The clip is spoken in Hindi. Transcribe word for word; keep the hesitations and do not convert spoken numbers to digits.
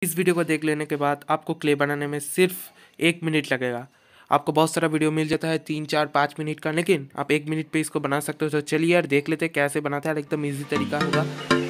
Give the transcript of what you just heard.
इस वीडियो को देख लेने के बाद आपको क्ले बनाने में सिर्फ एक मिनट लगेगा। आपको बहुत सारा वीडियो मिल जाता है तीन चार पाँच मिनट का, लेकिन आप एक मिनट पे इसको बना सकते हो। तो चलिए यार देख लेते हैं कैसे बनाते हैं यार, एकदम इजी तरीका होगा।